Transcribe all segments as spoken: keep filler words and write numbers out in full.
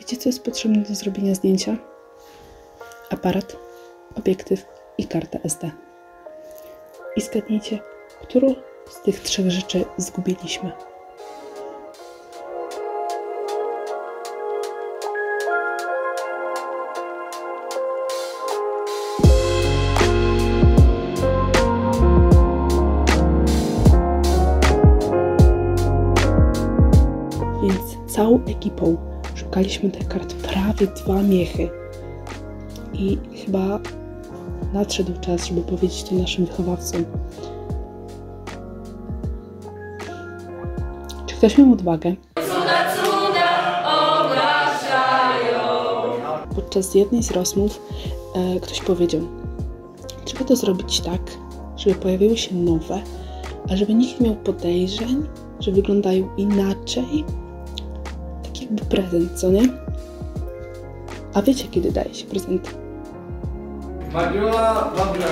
Wiecie, co jest potrzebne do zrobienia zdjęcia? Aparat, obiektyw i karta S D. I zgadnijcie, którą z tych trzech rzeczy zgubiliśmy. Więc całą ekipą szukaliśmy tych kart prawie dwa miechy. I chyba nadszedł czas, żeby powiedzieć to naszym wychowawcom. Czy ktoś miał odwagę? Cuda, cuda ogłaszają. Podczas jednej z rozmów e, ktoś powiedział: trzeba to zrobić tak, żeby pojawiły się nowe, a żeby nikt nie miał podejrzeń, że wyglądają inaczej. Tak jakby prezent, co nie? A wiecie, kiedy daje się prezenty? Mariola, dobrze.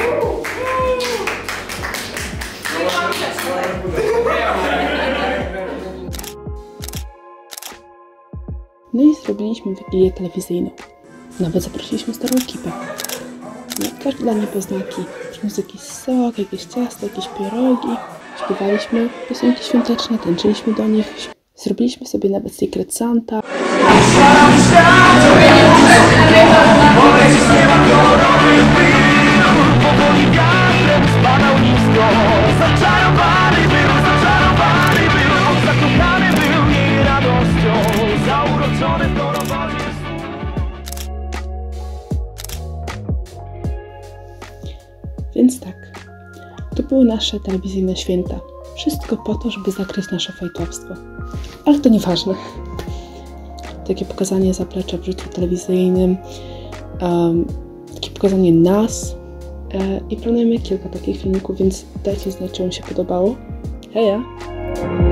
No i zrobiliśmy wigilię telewizyjną. Nawet zaprosiliśmy starą ekipę. No, każdy dla niepoznaki. Przyniósł jakiś sok, jakieś ciasto, jakieś pierogi. Śpiewaliśmy piosenki świąteczne, tańczyliśmy do nich. Zrobiliśmy sobie nawet Secret Santa. Więc tak, to były nasze telewizyjne święta. Wszystko po to, żeby zakryć nasze fajtłapstwo. Ale to nieważne. Takie pokazanie zaplecza w życiu telewizyjnym, um, takie pokazanie nas e, i planujemy kilka takich filmików, więc dajcie znać, czy wam się podobało. Heja!